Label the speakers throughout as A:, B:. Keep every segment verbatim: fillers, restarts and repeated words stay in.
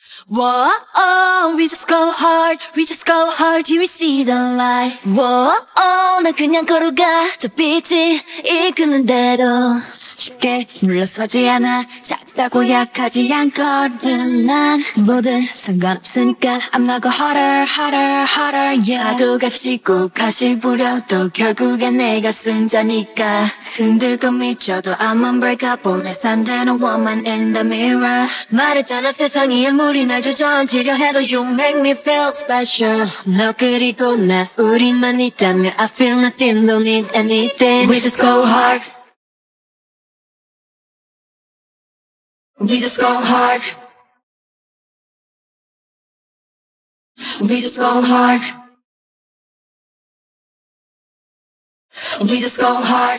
A: Whoa, oh, we just go hard, we just go hard till we see the light. Whoa, oh, 난 그냥 걸어가 저 빛이 이끄는 대로. 쉽게 물러서지 않아 작다고 약하지 않거든 난. 뭐든 상관없으니까 I'm go harder, harder, harder, yeah. 파도가 치고 가시 부려도 결국엔 내가 승자니까. 흔들고 미쳐도 I'm unbreakable. 내 상대는 woman in the mirror. 말했잖아 세상이 아무리 날 주저앉히려 해도 You make me feel special. 너 그리고 나 우리만 있다면 I feel nothing, don't need anything. We just go hard. We just go hard. We just go hard. We just go hard.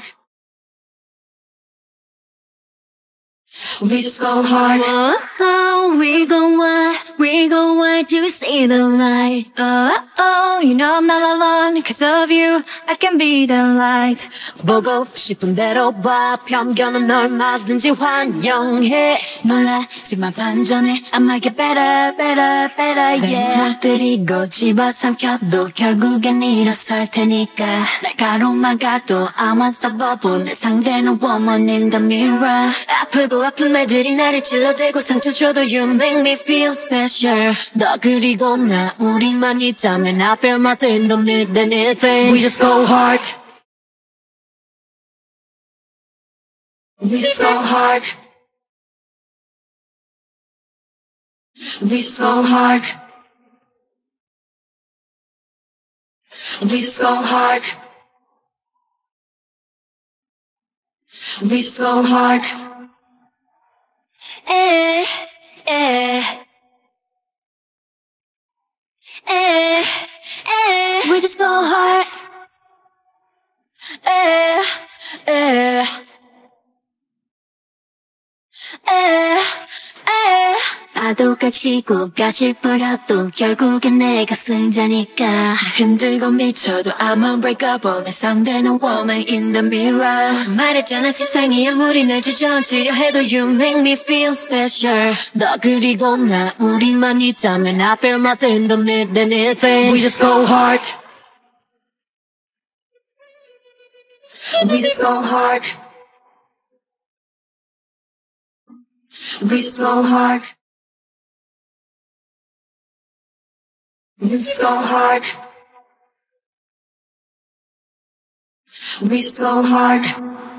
A: We just go hard. Oh, oh, we go wild, we go wild till we see the light. Oh, oh, you know I'm not alone. Cause of you, I can be the light. 보고 싶은 대로 봐. 편견은 얼마든지 환영해. 놀라지만 반전해. I might get better, better, better, yeah. 날 들이고 집어삼켜도 결국엔 일어설 테니까. 날 가로막아도 I'm unstoppable. 내 상대는 woman in the mirror. 아프고 아픈 말들이 나를 찔러대고 상처 줘도 You make me feel special. 너 그리고 나 우리만 있다면 I feel nothing, don't need anything. We just go hard. We just go hard. We just go hard. We just go hard. We just go hard. Eh, eh, eh, eh. We just go hard. Eh, eh, eh, eh. 파도가 치고 가시 뿌려도 결국엔 내가 승자니까. 흔들고 미쳐도 I'm unbreakable. 내 상대는 woman in the mirror. 말했잖아 세상이 아무리 날 주저앉히려 해도 You make me feel special. 너 그리고 나 우리만 있다면 I feel nothing, don't need anything. We just go hard. We just go hard. We just go hard. We just go hard. We just go hard.